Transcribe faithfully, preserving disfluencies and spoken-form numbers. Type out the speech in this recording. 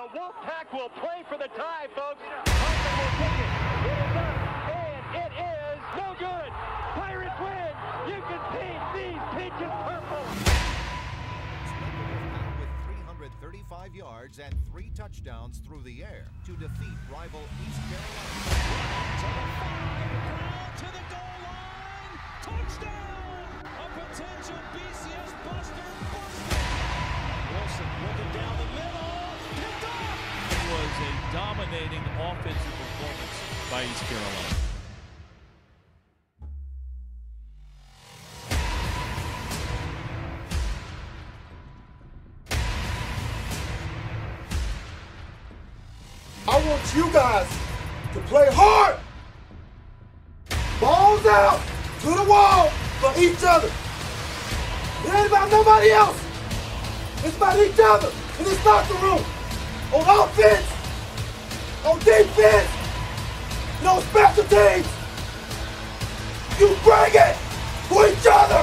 Wolfpack will play for the tie, folks. Hartman will kick it. It is up, and it is no good. Pirates win. You can paint these peaches purple. With three hundred thirty-five yards and three touchdowns through the air to defeat rival East Carolina. To the goal line. Touchdown. A potential B C S buster. Buster. Wilson looking down the middle. Picked off. It was a dominating offensive performance by East Carolina. I want you guys to play hard. Balls out to the wall for each other. It ain't about nobody else. It's about each other in this locker room. On offense, on defense, and on special teams. You bring it for each other.